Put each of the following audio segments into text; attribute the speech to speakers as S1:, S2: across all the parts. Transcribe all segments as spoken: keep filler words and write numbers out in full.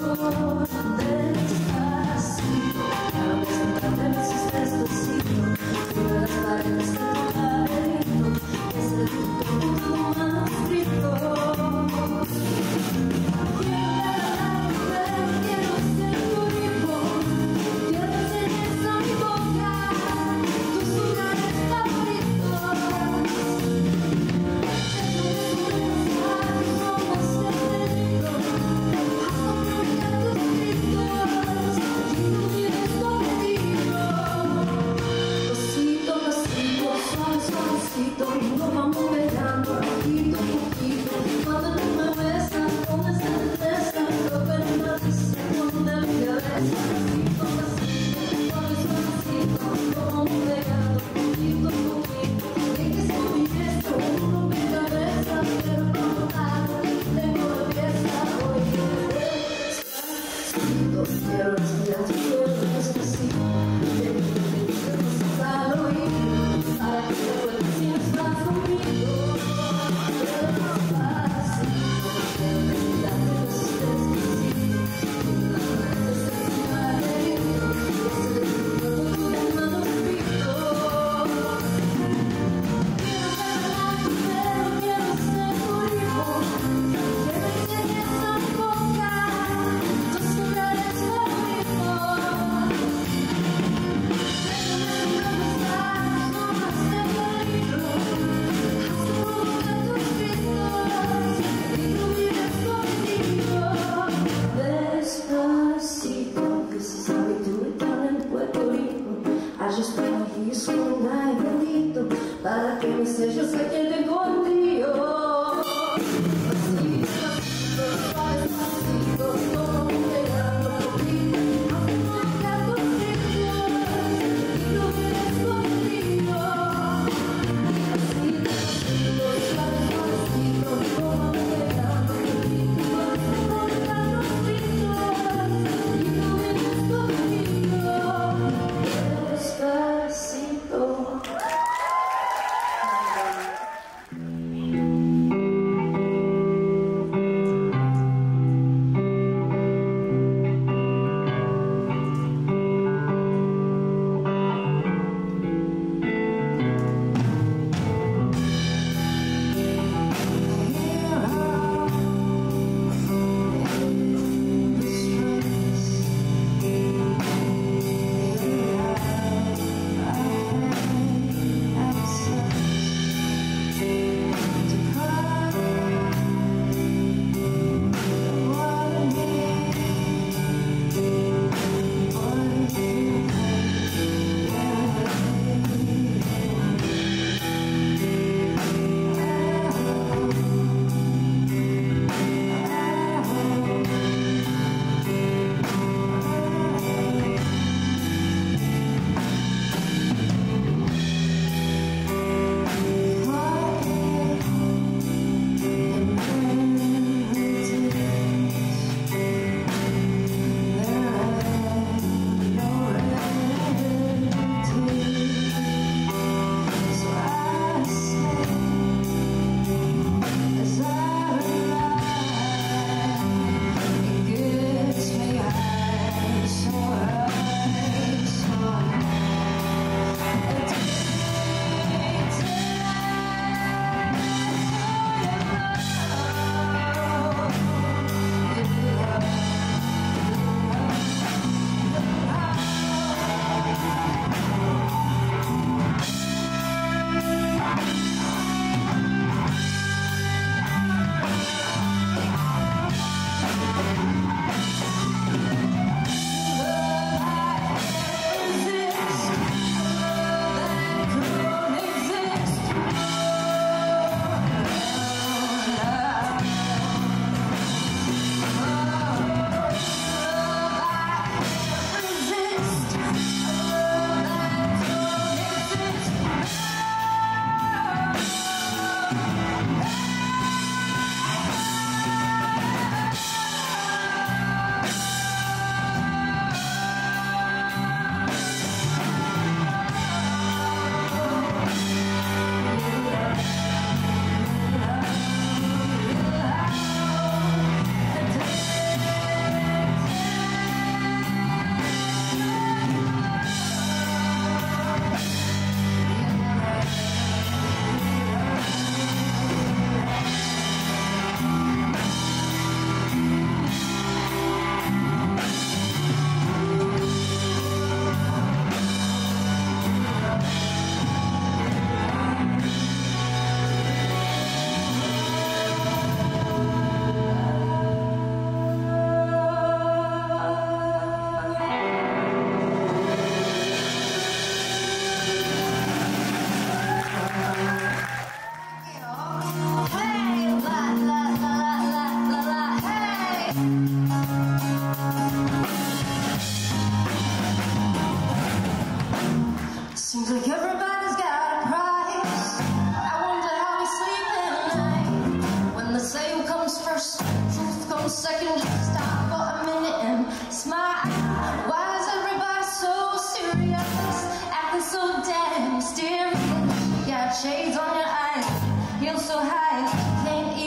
S1: Tus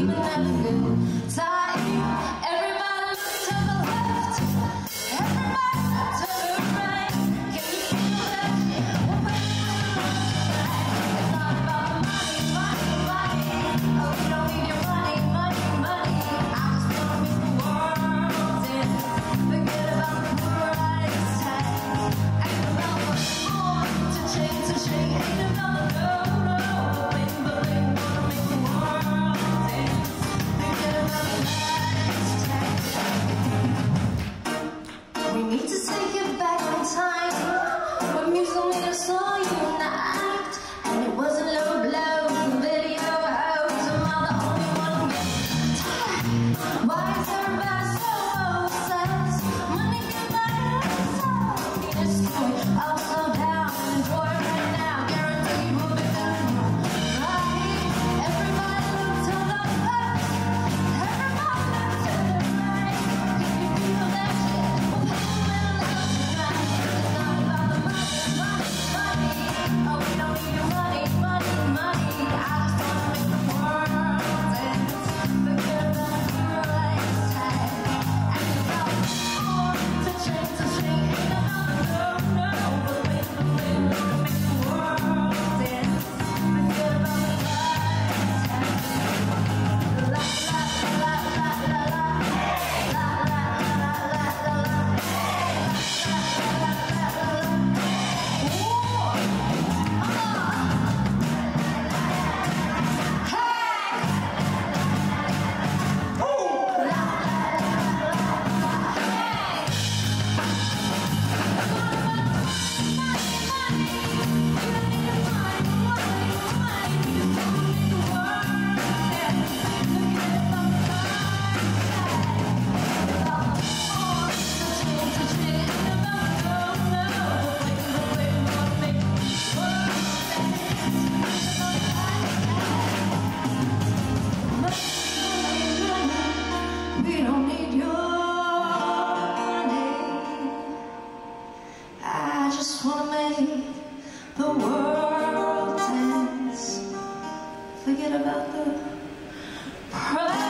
S1: even have a good time. Everybody look to the left, everybody look to the right. Can you feel that? We're playing with the right. It's not about the money, money, money. Oh, we don't need your money, money, money. I just wanna make the world dance. Forget about the price tag. Ain't about what's on to change, to change. Ain't about the no, no, bling, bling. Wanna make the world dance. Forget about the price tag. We need to take it back in time when music made us all unite, and it wasn't low blow from video hoes. Am I the only one who gets tired? Why is everybody so obsessed? Money can buy us all. Yes, I'll slow down and enjoy it right now. Guarantee we'll be doing right. Everybody look to the left, everybody look to the right. Can you feel that shit? We're playing with love tonight. It's not about the money, money, money. Oh, we don't need your money, money, money. I just wanna make the world dance. Forget about the price tag. Ain't about more to change, to change. Ain't about the no, no, but wait, but wait, wanna make the world dance. Forget about the price tag. La la la la la la, la la la la la la, la la la la la. We don't need your money. I just wanna make the world dance. Forget about the price.